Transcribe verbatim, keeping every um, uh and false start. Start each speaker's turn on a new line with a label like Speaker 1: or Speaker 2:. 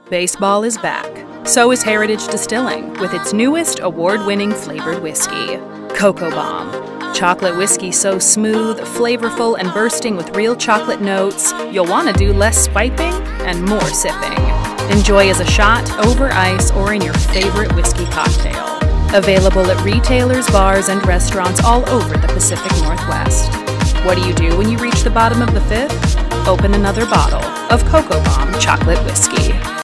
Speaker 1: Baseball is back. So is Heritage Distilling with its newest award-winning flavored whiskey, Cocoa Bomb. Chocolate whiskey so smooth, flavorful, and bursting with real chocolate notes, you'll want to do less swiping and more sipping. Enjoy as a shot, over ice, or in your favorite whiskey cocktail. Available at retailers, bars, and restaurants all over the Pacific Northwest. What do you do when you reach the bottom of the fifth? Open another bottle of Cocoa Bomb chocolate whiskey.